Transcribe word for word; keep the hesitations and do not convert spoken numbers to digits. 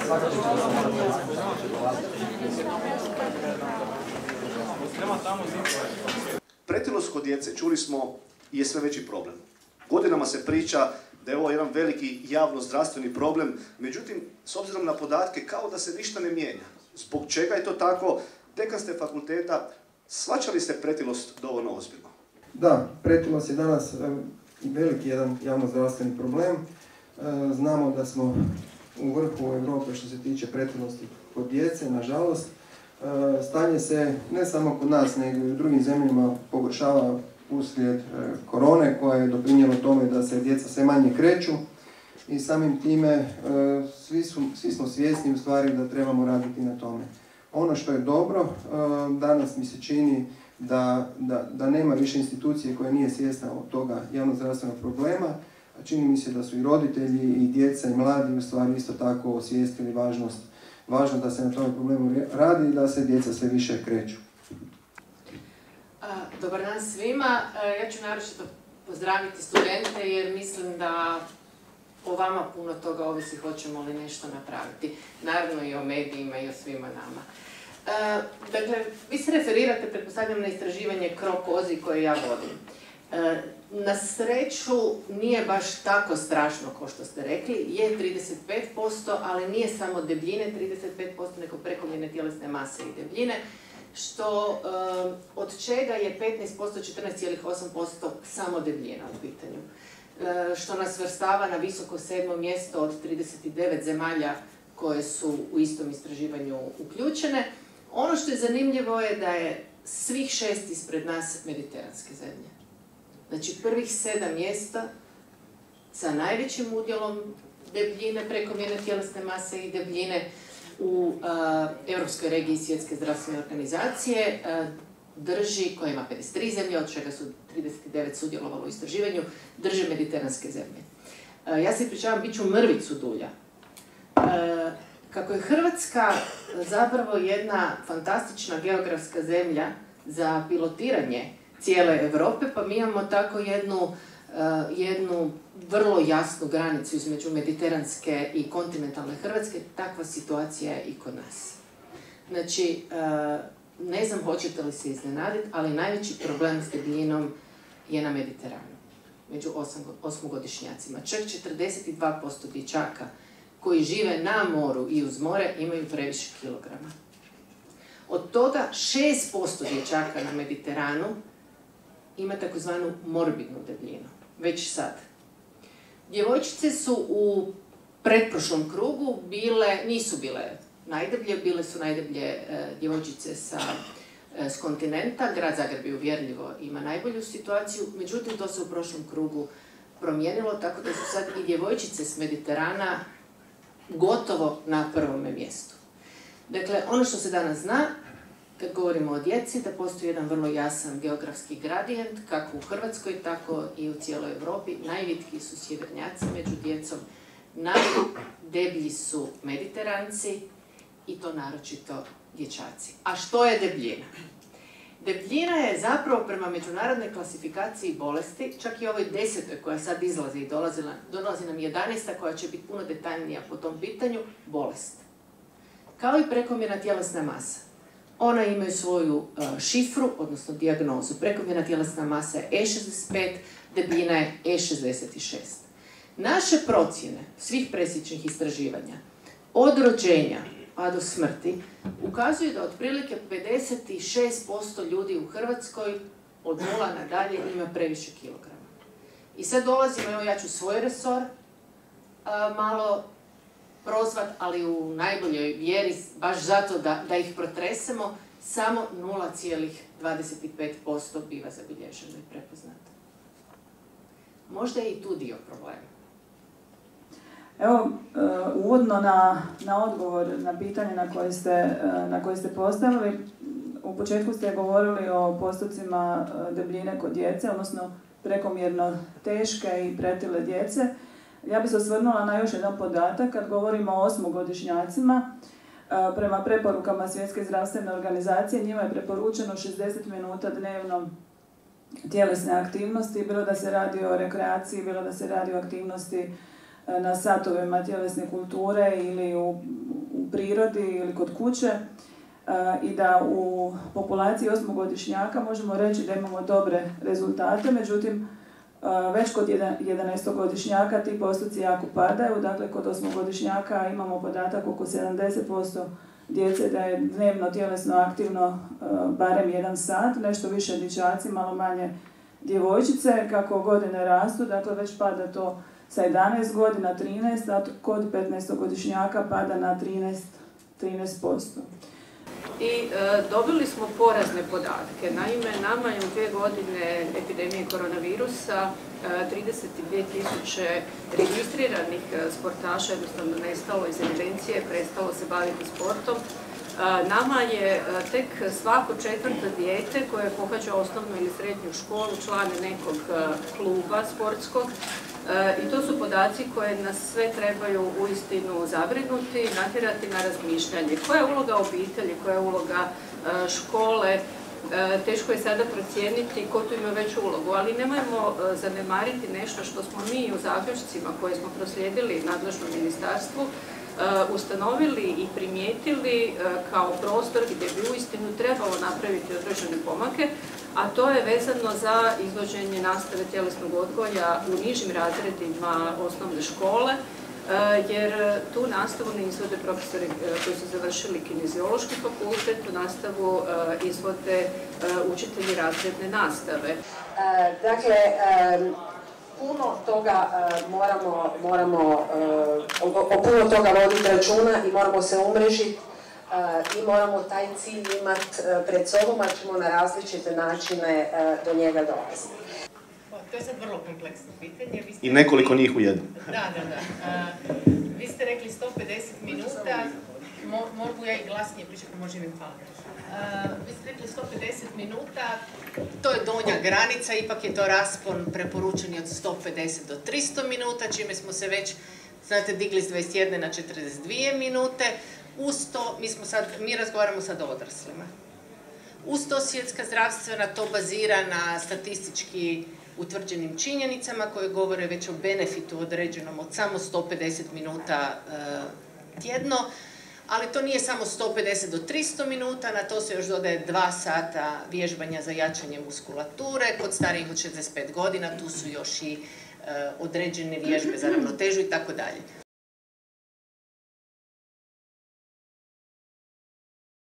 Pretilost kod djece, čuli smo, je sve veći problem. Godinama se priča da je ovo jedan veliki javno-zdravstveni problem, međutim, s obzirom na podatke, kao da se ništa ne mijenja. Zbog čega je to tako? Dekan ste fakulteta, shvaćali ste pretilost dovoljno ozbiljno? Da, pretilost je danas veliki jedan javno-zdravstveni problem. Znamo da smo u vrhu Europe što se tiče pretilosti kod djece, nažalost. Stanje se ne samo kod nas, nego i u drugim zemljama pogoršava uslijed korone, koja je doprinijela tome da se djeca sve manje kreću i samim time svi, su, svi smo svjesni u stvari da trebamo raditi na tome. Ono što je dobro, danas mi se čini da, da, da nema više institucije koja nije svjesna od toga javno-zdravstvenog problema, a čini mi se da su i roditelji i djeca i mladi u stvari isto tako osvijestili važnost, važno da se na tome problemu radi i da se djeca sve više kreću. Dobar dan svima. Ja ću naročito pozdraviti studente jer mislim da o vama puno toga ovisi hoćemo li nešto napraviti. Naravno i o medijima i o svima nama. Dakle, vi se referirate, pretpostavljam, na istraživanje Croatia koje ja vodim. Na sreću nije baš tako strašno kao što ste rekli, je trideset pet posto, ali nije samo debljine trideset pet posto, nego prekomjerne tjelesne mase i debljine, što od čega je petnaest posto, četrnaest zarez osam posto samo debljina u pitanju. Što nas svrstava na visoko sedmo mjesto od trideset devet zemalja koje su u istom istraživanju uključene. Ono što je zanimljivo je da je svih šest ispred nas mediteranske zemlje. Znači prvih sedam mjesta sa najvećim udjelom debljine, prekomjerne tjelesne mase i debljine u a, Europskoj regiji Svjetske zdravstvene organizacije a, drži, koja ima pedeset tri zemlje, od čega su trideset devet sudjelovalo u istraživanju, drže mediteranske zemlje. A, ja se ispričavam, bit ću mrvicu dulja. A, kako je Hrvatska zapravo jedna fantastična geografska zemlja za pilotiranje cijele Europe, pa mi imamo tako jednu, uh, jednu vrlo jasnu granicu između mediteranske i kontinentalne Hrvatske. Takva situacija je i kod nas. Znači, uh, ne znam hoćete li se iznenaditi, ali najveći problem s debljinom je na Mediteranu, među osam, osmogodišnjacima. Čak četrdeset dva posto dječaka koji žive na moru i uz more imaju previše kilograma. Od toga šest posto dječaka na Mediteranu ima takozvanu morbidnu debljinu, već sad. Djevojčice su u pretprošlom krugu bile, nisu bile najdeblje, bile su najdeblje e, djevojčice sa, e, s kontinenta. Grad Zagreb je uvjerljivo ima najbolju situaciju, međutim to se u prošlom krugu promijenilo, tako da su sad i djevojčice s Mediterana gotovo na prvome mjestu. Dakle, ono što se danas zna, kad govorimo o djeci, da postoji jedan vrlo jasan geografski gradijent, kako u Hrvatskoj, tako i u cijeloj Europi. Najvitkiji su sjevernjaci među djecom, najdeblji su mediteranci i to naročito dječaci. A što je debljina? Debljina je zapravo prema međunarodnoj klasifikaciji bolesti, čak i ovoj desetoj koja sad izlazi i dolazi, dolazi nam jedanaesta koja će biti puno detaljnija po tom pitanju, bolest. Kao i prekomjerna tjelesna masa. Ona imaju svoju uh, šifru, odnosno dijagnozu. Prekomjerna tjelesna masa je E šezdeset pet, debljina je E šezdeset šest. Naše procjene svih presječnih istraživanja od rođenja pa do smrti ukazuju da otprilike pedeset šest posto ljudi u Hrvatskoj od nula nadalje ima previše kilograma. I sad dolazimo, evo ja ću svoj resor uh, malo prozvat, ali u najboljoj vjeri, baš zato da, da ih protresemo, samo nula zarez dvadeset pet posto biva zabilježeno i prepoznato. Možda je i tu dio problema. Evo, uvodno na, na odgovor na pitanje na koje ste, na koje ste postavili, u početku ste govorili o postocima debljine kod djece, odnosno prekomjerno teške i pretile djece. Ja bih se osvrnula na još jedan podatak. Kad govorimo o osmogodišnjacima, prema preporukama Svjetske zdravstvene organizacije, njima je preporučeno šezdeset minuta dnevno tjelesne aktivnosti, bilo da se radi o rekreaciji, bilo da se radi o aktivnosti na satovima tjelesne kulture ili u prirodi ili kod kuće i da u populaciji osmogodišnjaka možemo reći da imamo dobre rezultate, međutim već kod jedanaestogodišnjaka ti postoci jako padaju, dakle kod osmogodišnjaka imamo podatak oko sedamdeset posto djece da je dnevno tjelesno aktivno barem jedan sat, nešto više dječaci, malo manje djevojčice. Kako godine rastu, dakle već pada to sa jedanaest godina, trinaest, a kod petnaestogodišnjaka pada na trinaest posto. I e, dobili smo porazne podatke. Naime, nama je u dvije godine epidemije koronavirusa e, trideset dvije tisuće registriranih sportaša jednostavno nestalo iz evidencije, prestalo se baviti sportom. E, nama je e, tek svako četvrto dijete koje pohađa osnovnu ili srednju školu član nekog e, kluba sportskog. I to su podaci koje nas sve trebaju uistinu zabrinuti, natjerati na razmišljanje. Koja je uloga obitelji, koja je uloga škole, teško je sada procijeniti ko tu ima veću ulogu, ali nemojmo zanemariti nešto što smo mi u zaključcima koje smo proslijedili nadležnom ministarstvu ustanovili i primijetili kao prostor gdje bi uistinu trebalo napraviti određene pomake, a to je vezano za izvođenje nastave tjelesnog odgoja u nižim razredima osnovne škole, jer tu nastavu ne izvode profesori koji su završili Kineziološki fakultet, tu nastavu izvode učitelji razredne nastave. Dakle, puno toga moramo, moramo o puno toga voditi računa i moramo se umrežiti i moramo taj cilj imati pred sobom, a ćemo na različite načine do njega dolaziti. To je sad vrlo kompleksno pitanje. Vi ste I nekoliko njih u jednom. Da, da, da. Uh, vi ste rekli sto pedeset minuta, Mo, mogu ja i glasnije pričati, može mi hvala. Uh, vi ste rekli sto pedeset minuta, to je donja granica, ipak je to raspon preporučeni od sto pedeset do tristo minuta, čime smo se već, znate, digli s dvadeset jedne na četrdeset dvije minute. Uz to, mi, smo sad, mi razgovaramo sad o odraslima. Uz to Svjetska zdravstvena to bazira na statistički utvrđenim činjenicama koje govore već o benefitu određenom od samo sto pedeset minuta e, tjedno, ali to nije samo sto pedeset do tristo minuta, na to se još dodaje dva sata vježbanja za jačanje muskulature, kod starijih od šezdeset pet godina tu su još i e, određene vježbe za ravnotežu i tako dalje.